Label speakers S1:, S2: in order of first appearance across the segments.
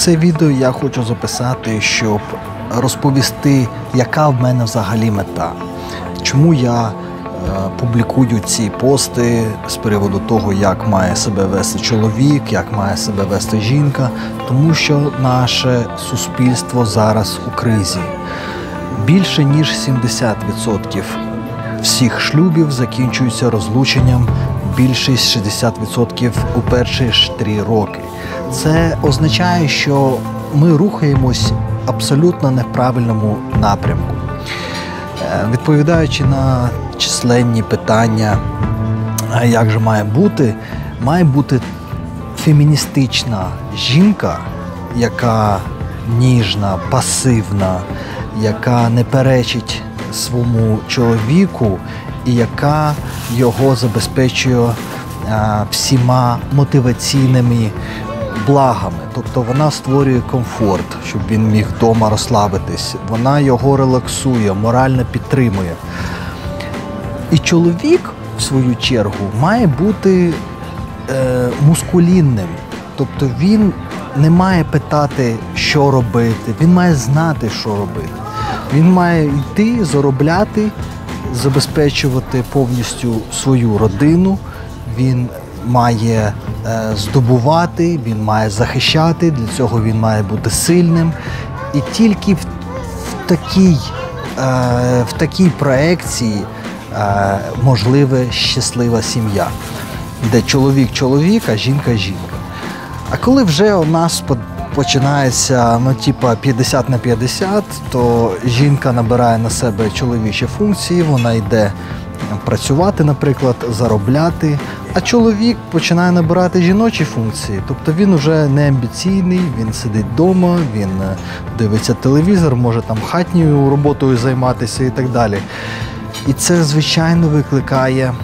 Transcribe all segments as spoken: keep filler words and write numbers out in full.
S1: Це відео я хочу записати, щоб розповісти, яка в мене взагалі мета. Чому я е, публікую ці пости з приводу того, як має себе вести чоловік, як має себе вести жінка. Тому що наше суспільство зараз у кризі. Більше ніж сімдесят відсотків всіх шлюбів закінчуються розлученням, більшість шістдесят відсотків у перші ж три роки. Це означає, що ми рухаємось абсолютно не в правильному напрямку. Відповідаючи на численні питання, як же має бути, має бути феміністична жінка, яка ніжна, пасивна, яка не перечить своєму чоловіку і яка його забезпечує а, всіма мотиваційними благами. Тобто вона створює комфорт, щоб він міг вдома розслабитись. Вона його релаксує, морально підтримує. І чоловік, в свою чергу, має бути е, мускулінним. Тобто він не має питати, що робити, він має знати, що робити. Він має йти, заробляти, забезпечувати повністю свою родину, він має е, здобувати, він має захищати, для цього він має бути сильним. І тільки в, в, такій, е, в такій проекції е, можлива щаслива сім'я, де чоловік чоловік, а жінка жінка. А коли вже у нас починається, ну, типа п'ятдесят на п'ятдесят, то жінка набирає на себе чоловічі функції, вона йде працювати, наприклад, заробляти, а чоловік починає набирати жіночі функції. Тобто він вже не амбіційний, він сидить вдома, він дивиться телевізор, може там хатньою роботою займатися і так далі. І це, звичайно, викликає,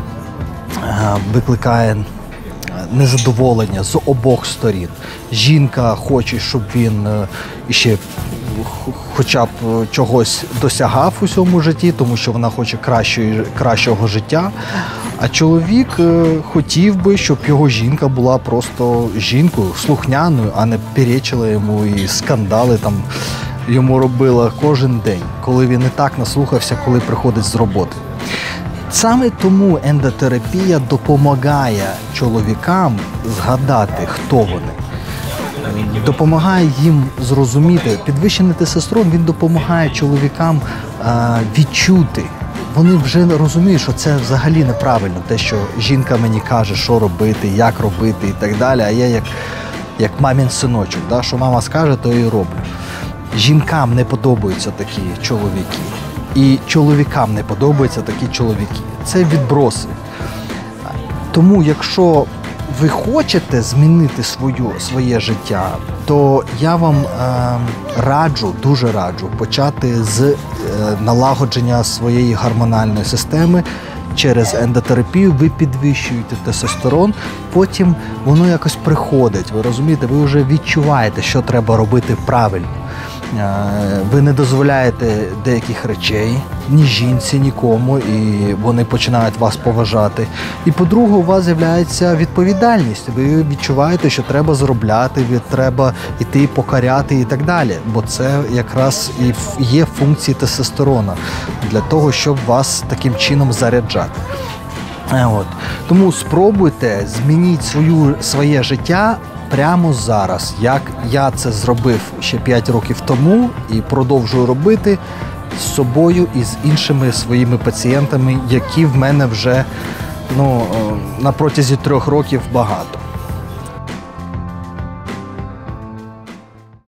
S1: викликає незадоволення з обох сторін. Жінка хоче, щоб він ще хоча б чогось досягав у цьому житті, тому що вона хоче кращої, кращого життя. А чоловік хотів би, щоб його жінка була просто жінкою, слухняною, а не перечила йому і скандали там йому робила кожен день, коли він і так наслухався, коли приходить з роботи. Саме тому ендотерапія допомагає чоловікам згадати, хто вони. Допомагає їм зрозуміти. Підвищений тестостерон, він допомагає чоловікам а, відчути. Вони вже розуміють, що це взагалі неправильно, те, що жінка мені каже, що робити, як робити і так далі, а я як, як мамін синочок, да, що мама скаже, то і роблю. Жінкам не подобаються такі чоловіки. І чоловікам не подобаються такі чоловіки. Це відброси. Тому, якщо ви хочете змінити свою, своє життя, то я вам е, раджу, дуже раджу, почати з е, налагодження своєї гормональної системи. Через ендотерапію ви підвищуєте тестостерон, потім воно якось приходить. Ви розумієте, ви вже відчуваєте, що треба робити правильно. Ви не дозволяєте деяких речей ні жінці, нікому, і вони починають вас поважати. І, по-друге, у вас з'являється відповідальність. Ви відчуваєте, що треба заробляти, треба йти покоряти і так далі. Бо це якраз і є функції тестостерона для того, щоб вас таким чином заряджати. От. Тому спробуйте змінити свою, своє життя прямо зараз, як я це зробив ще п'ять років тому і продовжую робити з собою і з іншими своїми пацієнтами, які в мене вже ну, на протязі трьох років багато.